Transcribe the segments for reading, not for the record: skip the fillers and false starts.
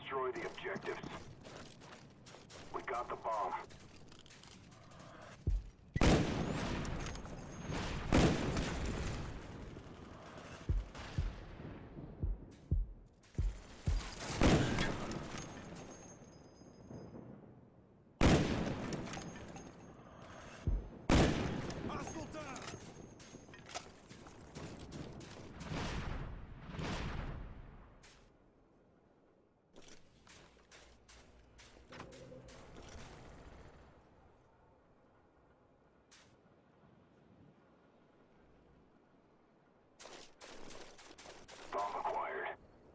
destroy the objectives. We got the bomb. Bomb acquired.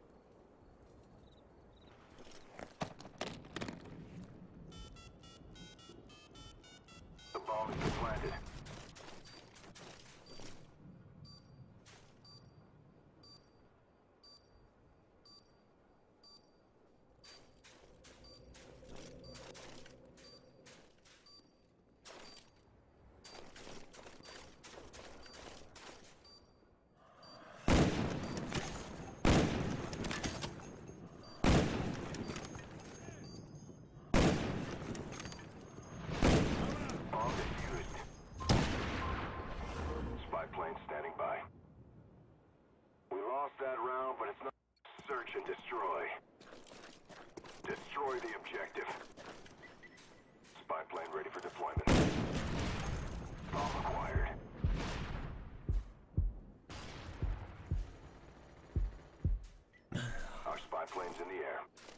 The bomb has been planted. Bomb defused. Spy plane standing by. We lost that round, but it's not. Search and destroy. Destroy the objective. Spy plane ready for deployment. Bomb acquired. Our spy plane's in the air.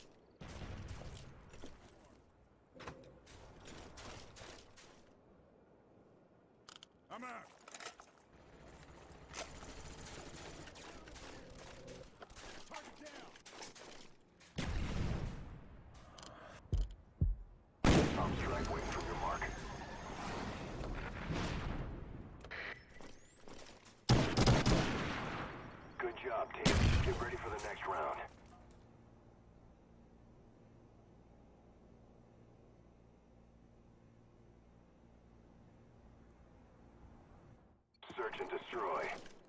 I'm out. Target down. Bomb strike waiting for your mark. Good job, team. Get ready for the next round. Search and destroy.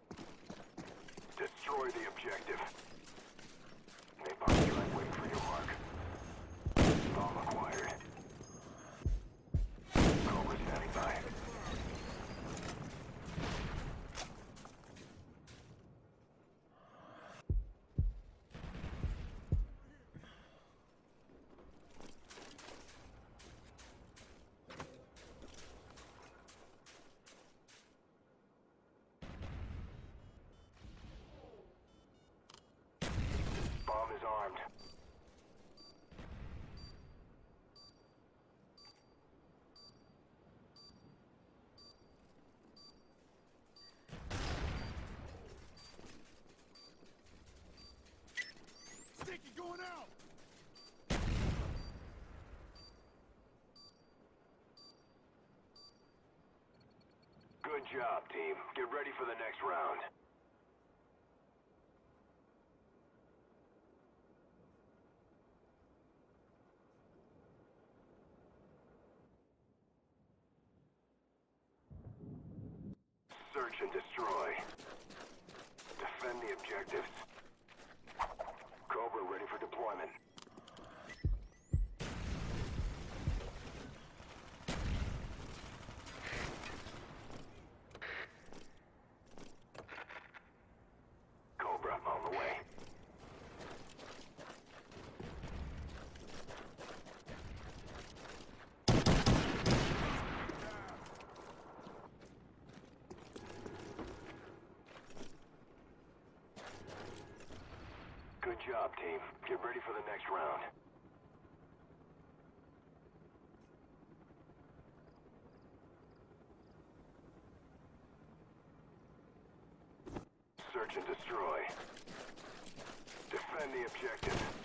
Destroy the objective. Napalm strike waiting for your mark. Bomb acquired. Cobra standing by. Bomb is armed. Sticky going out. Good job, team. Get ready for the next round. Search and destroy. Defend the objectives. Cobra ready for deployment. Cobra on the way. Good job, team. Get ready for the next round. Search and destroy. Defend the objective.